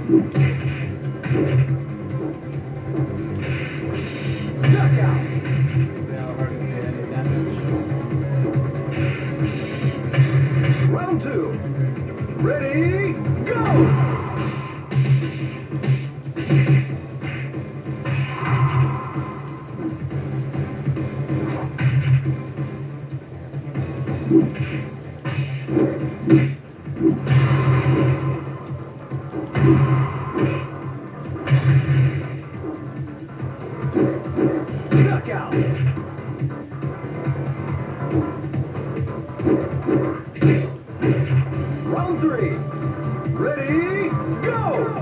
Knockout. Now hardly did any damage. Round two. Ready, go! Knockout. Round three. Ready, go!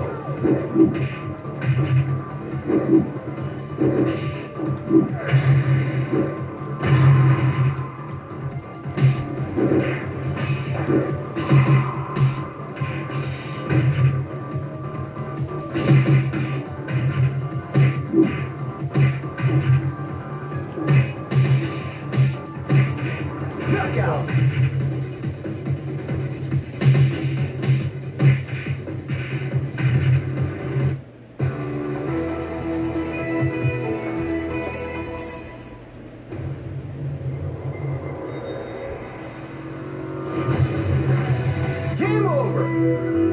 Knockout. Game over.